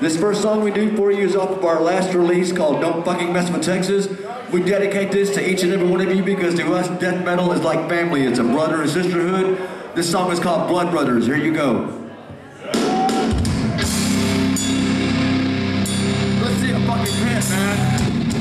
This first song we do for you is off of our last release called Don't Fucking Mess with Texas. We dedicate this to each and every one of you because to us, death metal is like family. It's a brother and sisterhood. This song is called Blood Brothers. Here you go. Let's see a fucking hit, man.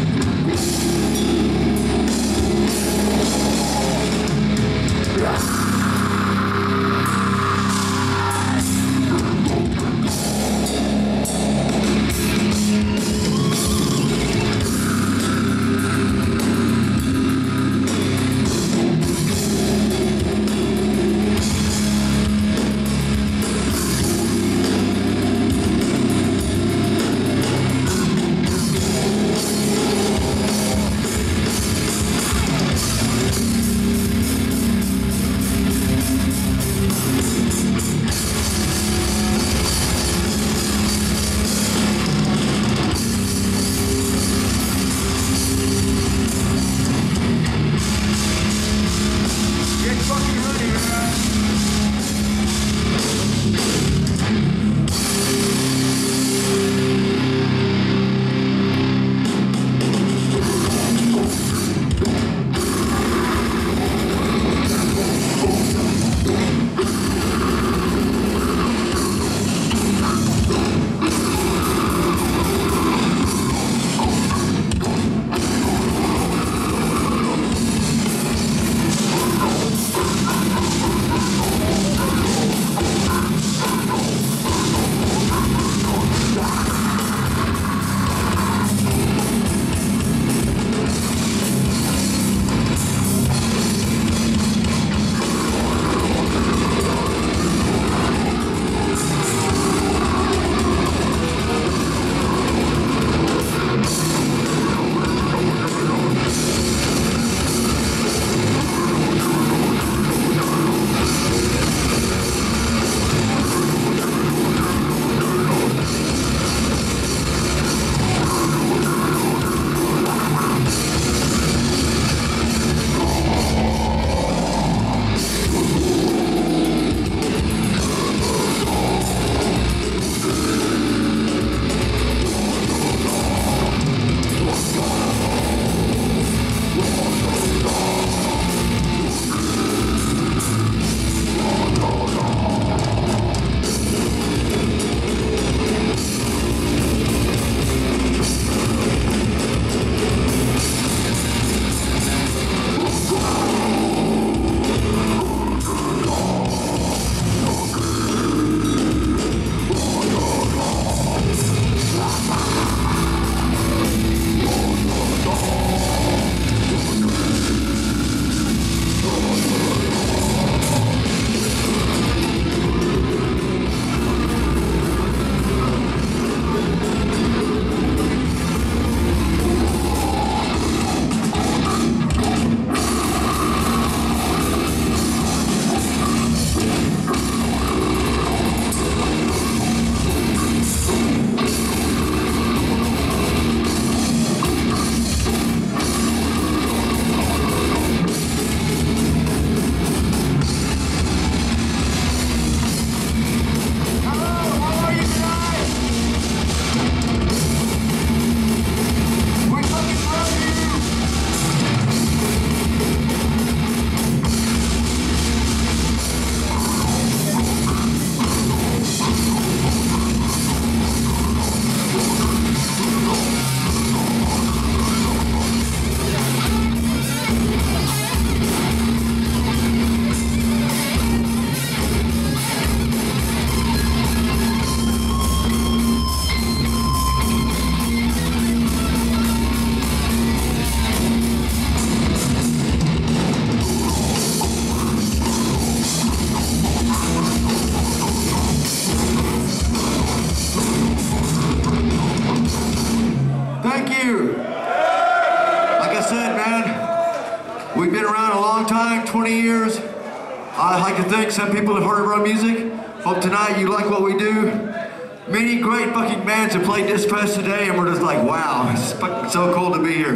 We've been around a long time, 20 years. I'd like to thank some people that have heard of our music. Hope tonight you like what we do. Many great fucking bands have played this fest today, and we're just like, wow, it's fucking so cool to be here.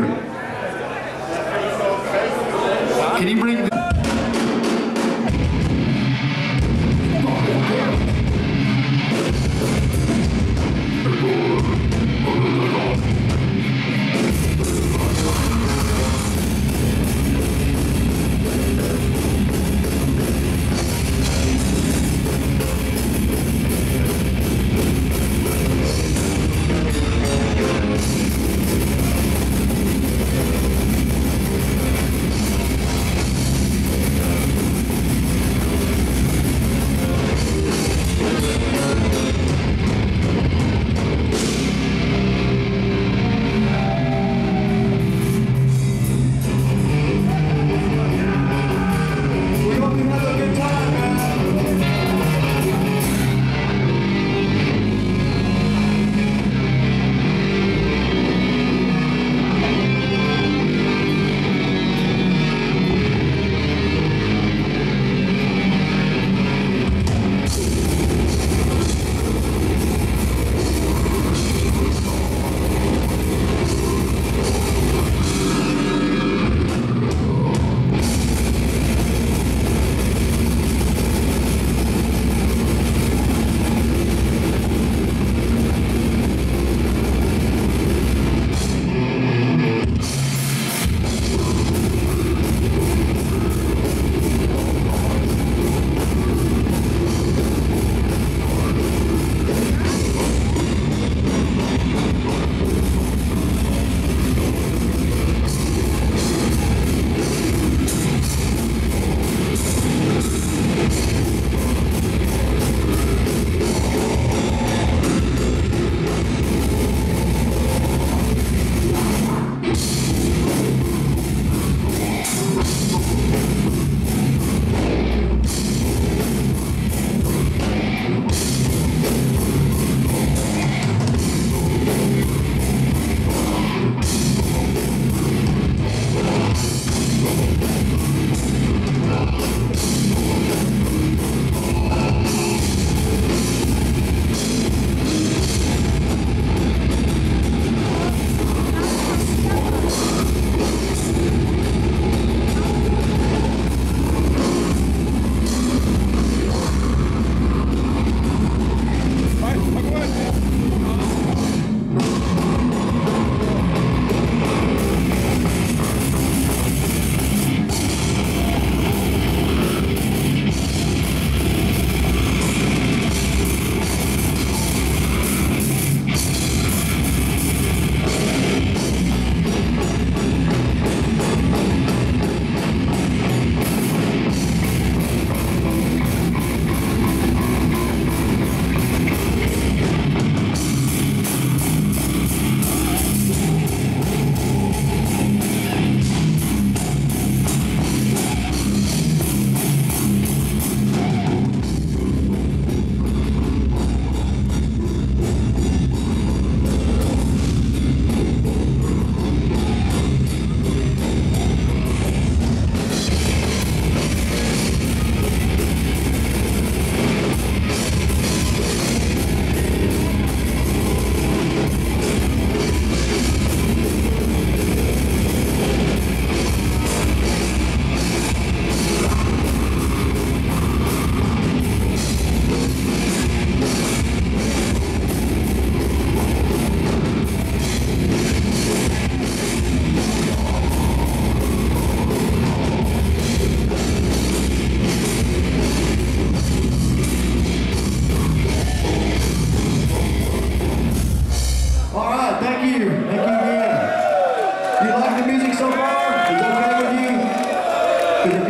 Can you bring the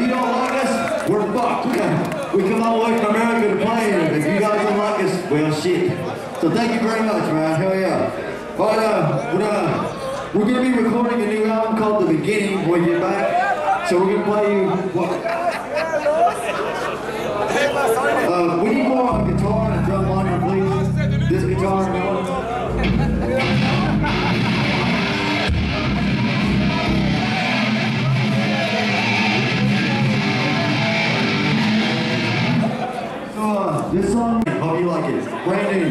you don't like us, we're fucked. We come all the way from America to play, and if you guys don't like us, well, shit. So thank you very much, man. Hell yeah. But we're gonna be recording a new album called The Beginning when we get back. So we're gonna play you what? We need more on guitar and drum liner, please. This guitar, no. This song, hope you like it. It's brand new.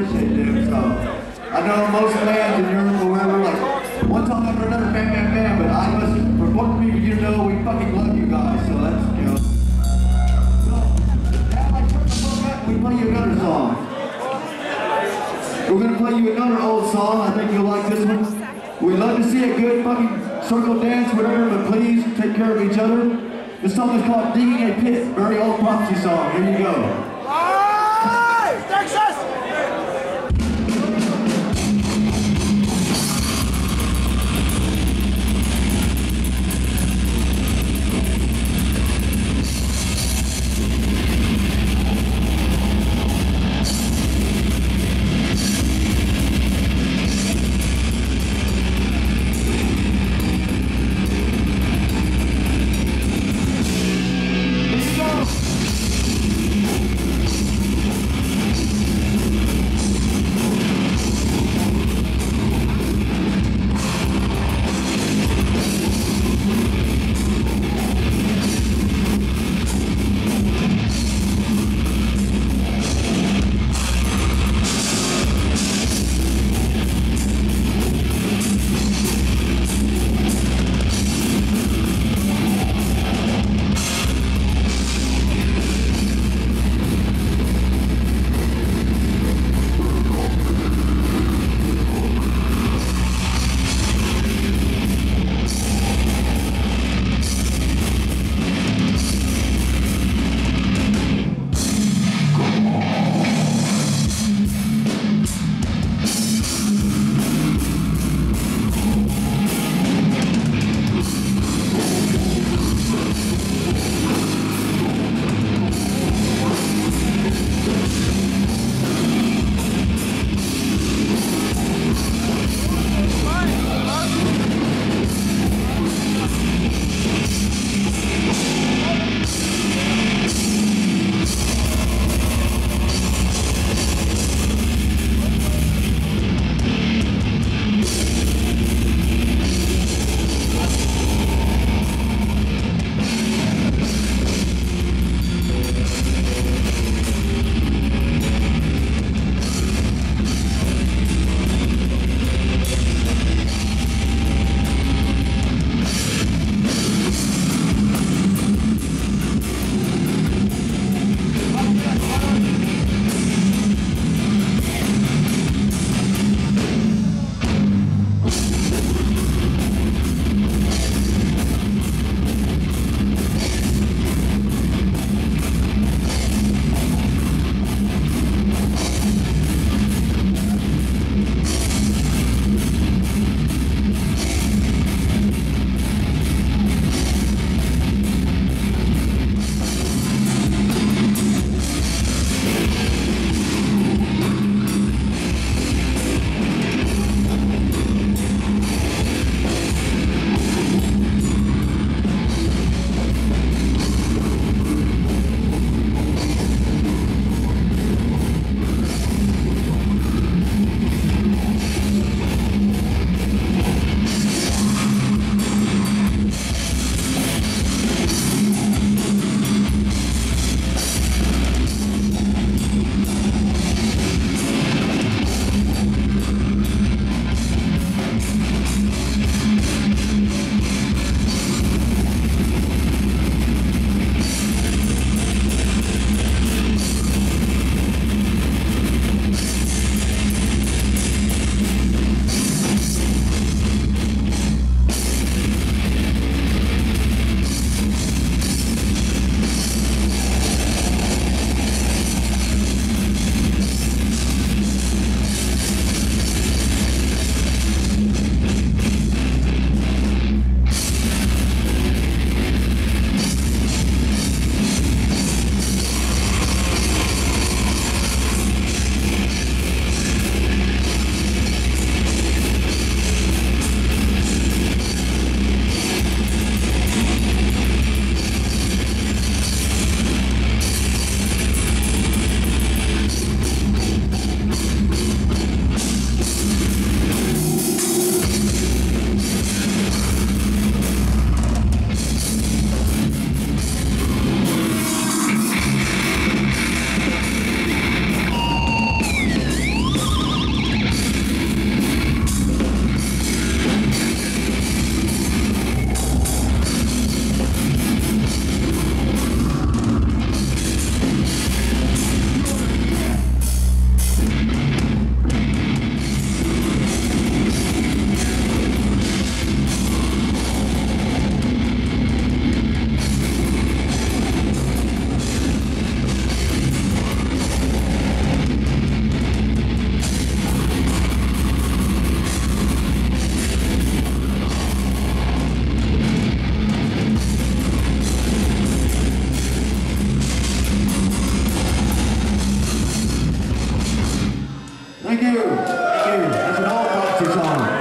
shit, dude. So I know most fans in Europe or wherever, like, one time after another, bam, but I must, for both people, you know, we fucking love you guys, so that's, you know. So, now I turn the fuck up, we play you another song. We're gonna play you another old song, I think you'll like this one. We'd love to see a good fucking circle dance, whatever, but please take care of each other. This song is called Digging a Pit, very old prophecy song, here you go. Hey, Texas! Thank you. Thank you. That's an all-proxy song.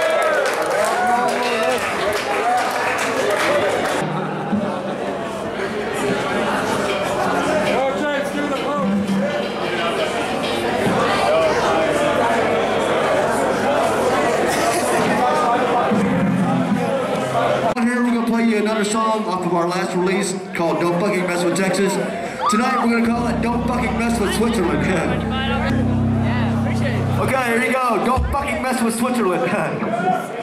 Here we're going to play you another song off of our last release called Don't Fucking Mess with Texas. Tonight we're going to call it Don't Fucking Mess with Switzerland. Okay, here you go. Don't fucking mess with Switzerland.